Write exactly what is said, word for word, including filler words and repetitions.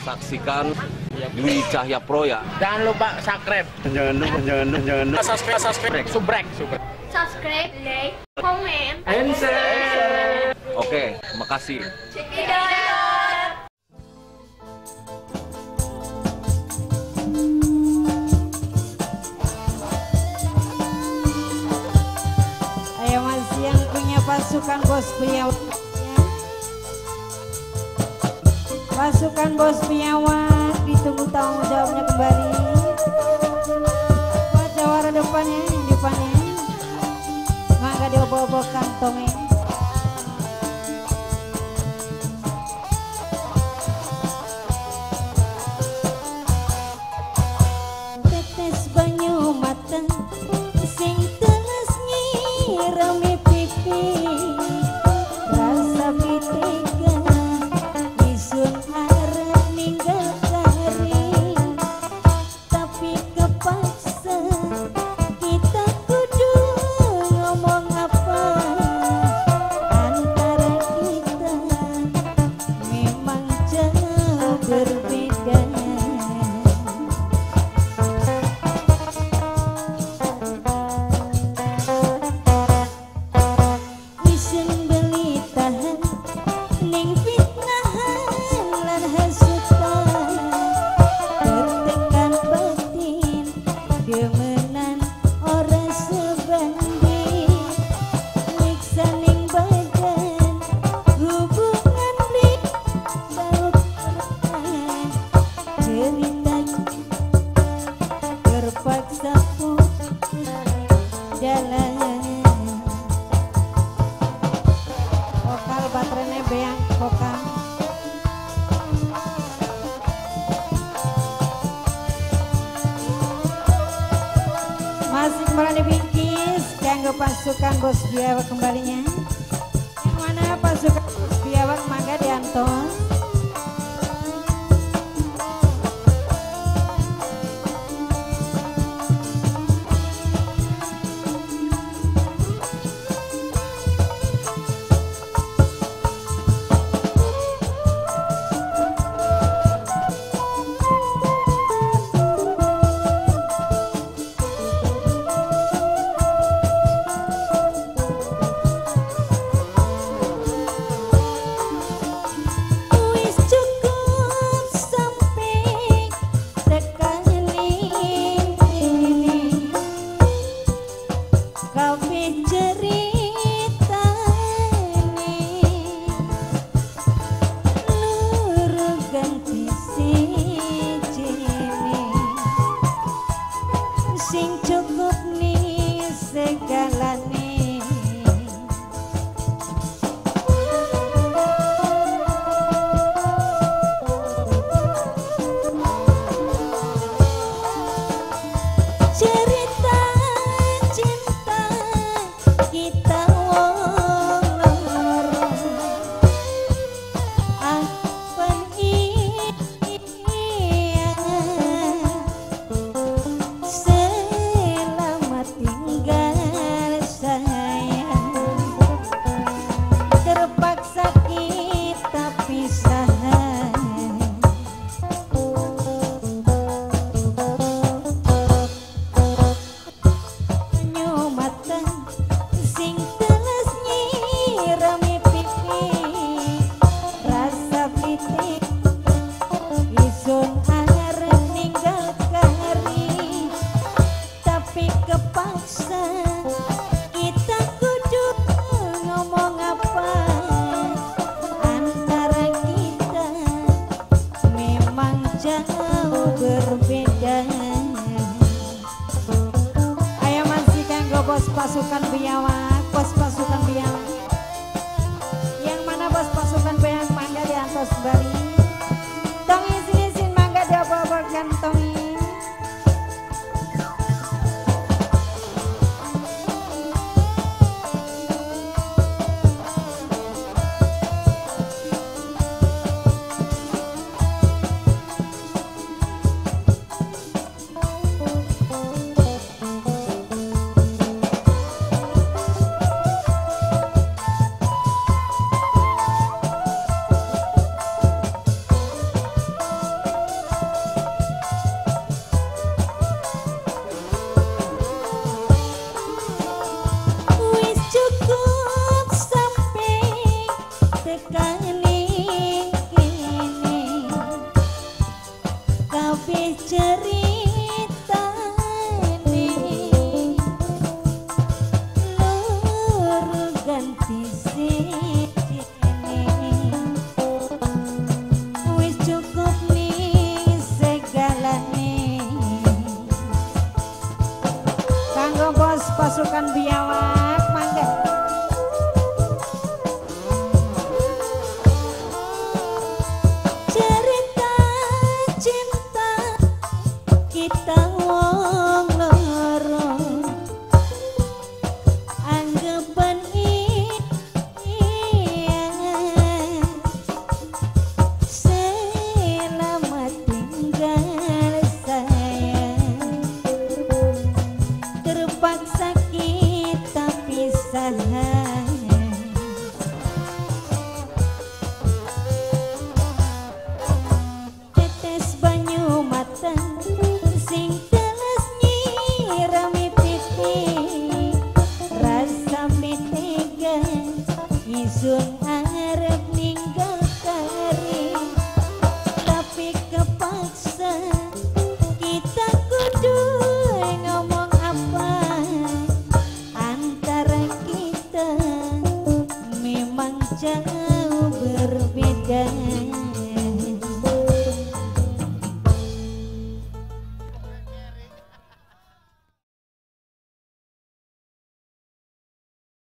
saksikan Dwi Cahya Pro ya. Jangan lupa subscribe. Jangan lupa, jangan lupa, jangan lupa. Subscribe, subscribe, subrek, subrek. Subscribe, like, comment, and share. Oke, makasih. Cekidot. Ayo masih yang punya pasukan bos piawak, pasukan bos piawak ditunggu tanggung jawabnya kembali. Jawara depannya, depannya, mangga diobo-obo kantongnya. Tetes banyu mateng, sing teles nyirami pipi, rasa bitega, isun arep ninggal kari, tapi kepaksa kita kudu ngomong apa, antara kita memang jauh berbeda. Isun beli tahan ning fitnahan lan hasutan, bertekan batin demenan ora sebanding, nyiksa ning badan hubungan lik sautan, cerita terpaksa putus jalan. Vokal baterainya beang vokal. Masih kembali di bingkis kanggo pasukan bos biawak kembalinya. Yang mana pasukan bos biawak mangga diantos. Wis cukup sampai tekani ini, kabeh cerita ini luru ganti siji sing cukup nih segalane. Cerita cinta kita wong loro, apan iya selamat tinggal sayang, terpaksa kita pisah. Nyumatan sing teles nyirami pipi, rasa pitik isun arep ninggal kari, tapi kepaksa kita kudu ngomong apa, antara kita memang jauh berbeda. Ayo masih kanggo bos pasukan biawak, bos pasukan biawak. Yang mana bos pasukan biawak mangga diantos bali. Tongi sini sin mangga diobo-obo gantongi. arep ninggal kari, tapi kepaksa kita kudu ngomong apa. Antara kita memang jauh berbeda.